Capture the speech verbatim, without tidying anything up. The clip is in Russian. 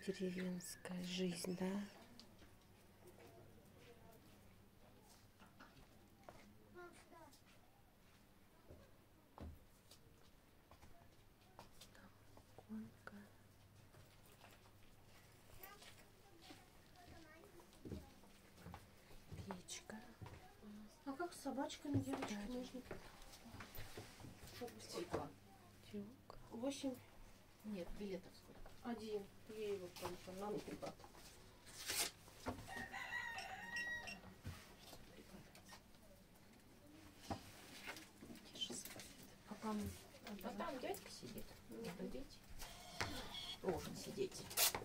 Деревенская жизнь, да? Конка. Печка. А как с собачками, девочки, Да. можно? Сколько? Восемь. Нет, билетов сколько? Один. Ей вот там, там на припад. А там, а там дядька сидит. Нет, дети. Должен сидеть.